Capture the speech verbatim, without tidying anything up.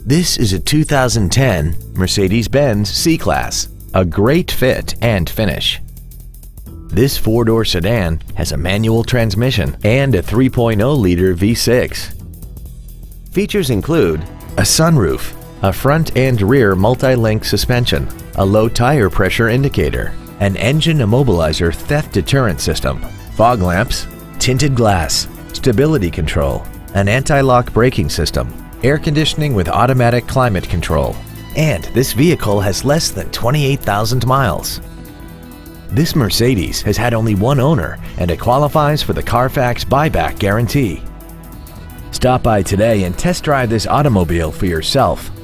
This is a two thousand ten Mercedes-Benz C-Class, a great fit and finish. This four-door sedan has a manual transmission and a three point oh liter V six. Features include a sunroof, a front and rear multi-link suspension, a low tire pressure indicator, an engine immobilizer theft deterrent system, fog lamps, tinted glass, stability control, an anti-lock braking system, air conditioning with automatic climate control, and this vehicle has less than twenty-eight thousand miles. This Mercedes has had only one owner and it qualifies for the Carfax buyback guarantee. Stop by today and test drive this automobile for yourself.